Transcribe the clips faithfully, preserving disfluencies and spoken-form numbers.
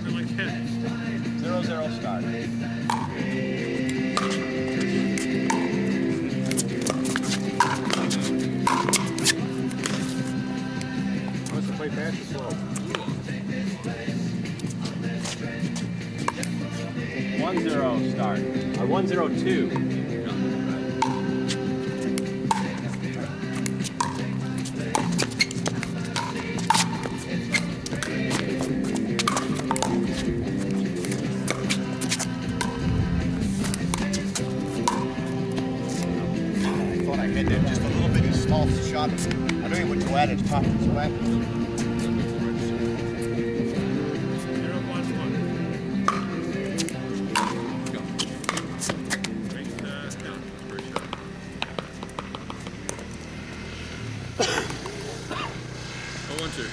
Something like that. Zero, zero, start. Wants to play fast or slow? One, zero, start. Or one, zero, two. Just a little bitty small shot. I don't even want to go at it. It's top. It's wet. Zero, one, one. Go. Straight uh, down. First shot. Oh, one, two.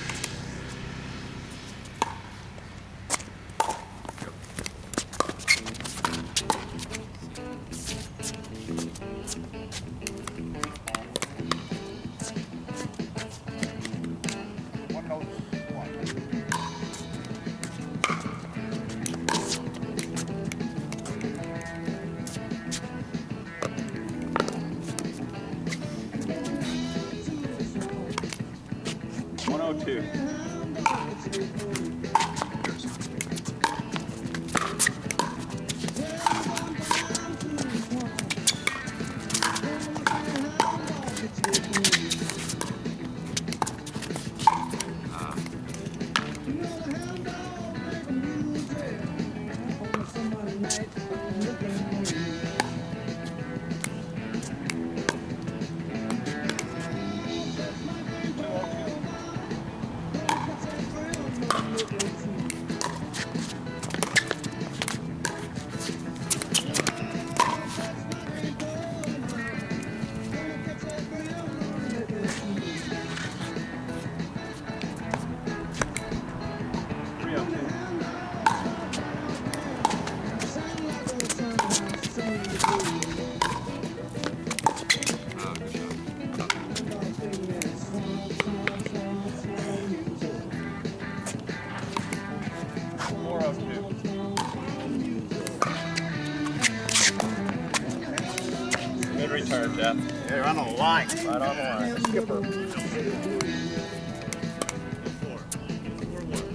one oh two. Good return, Jeff. They're on the line. Right on the line. Skipper. Four. Four, one.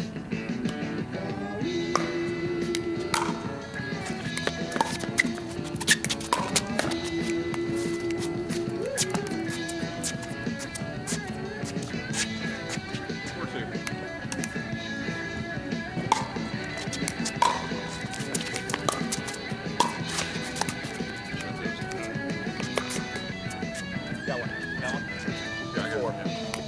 Four, two. That one. That one. Yeah, I got Four. it.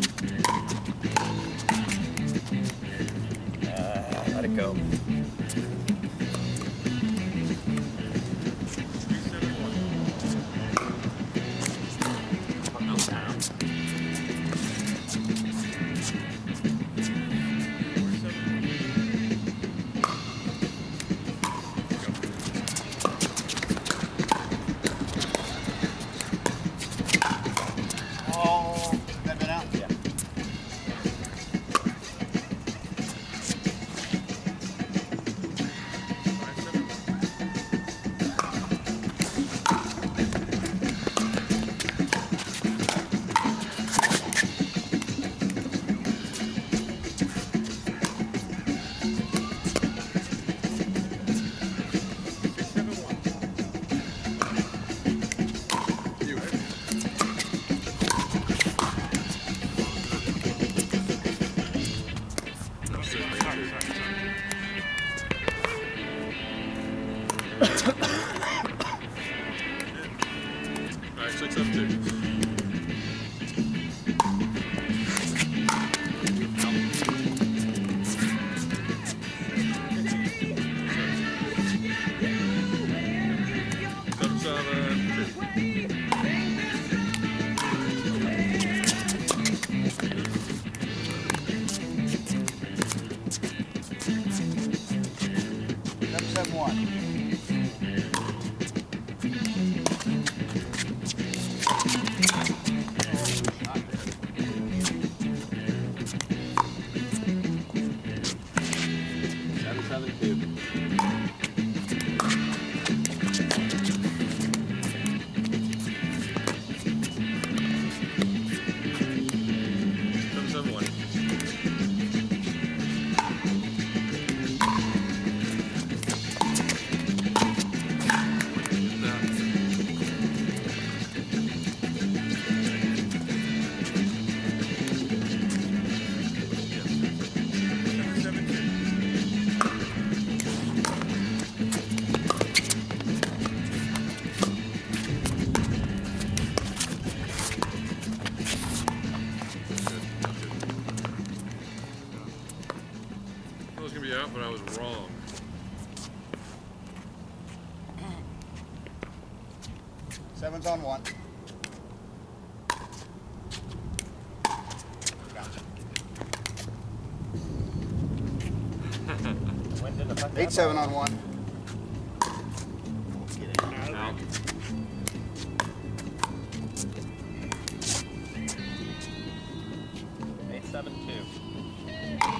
Uh, let it go. Oh, that been out? Yeah. Alright, six seven two. Seven seven two. Seven seven one. Seven seven two. Seven seven one. Seven seven two. I was gonna be out, but I was wrong. Seven's on one. When did the fuck Eight seven on one. Out. Eight seven two.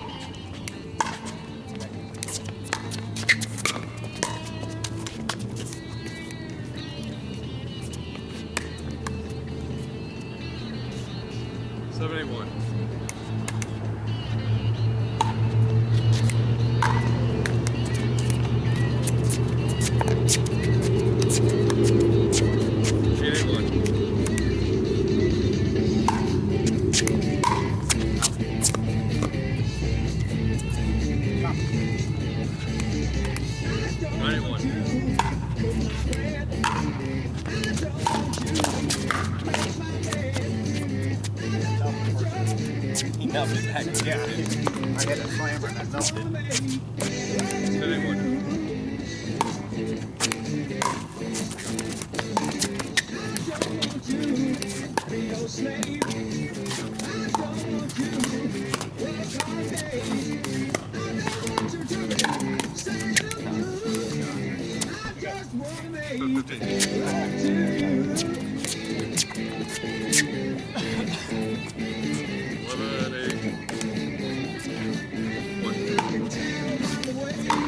Seven eight one. Eight eight one. Nine eight one. He melted back. Yeah. I hit a slammer and it melted. Ten eight one. Eleven eight one.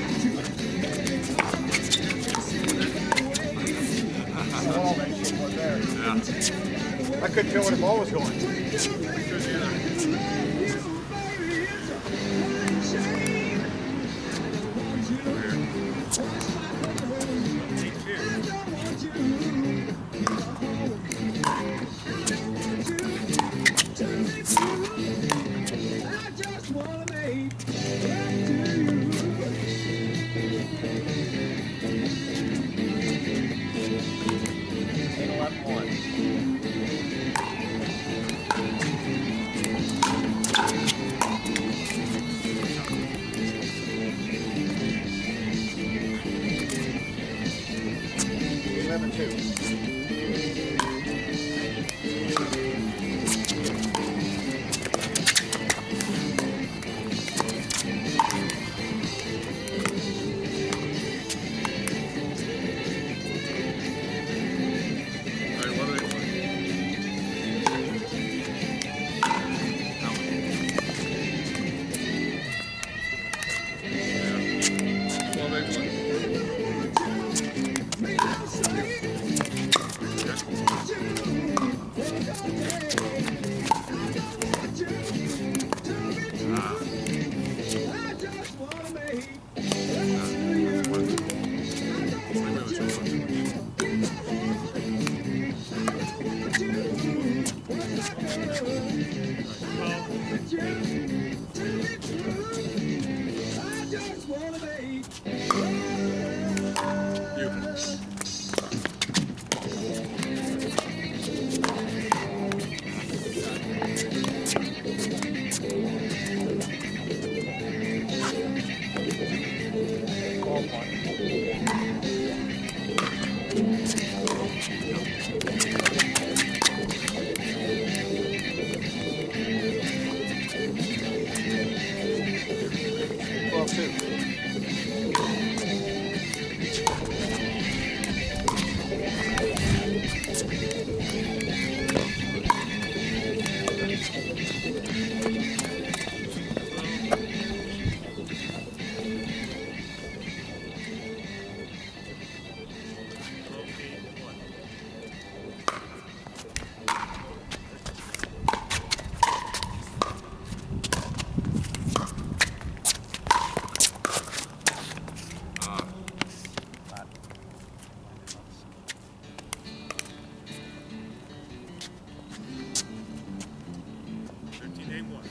one.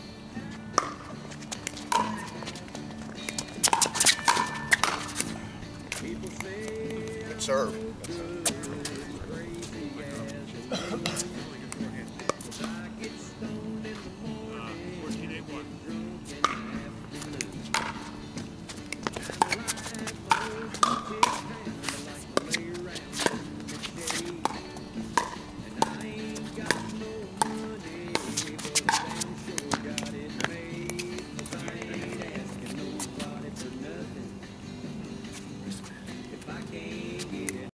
Good serve. Good serve.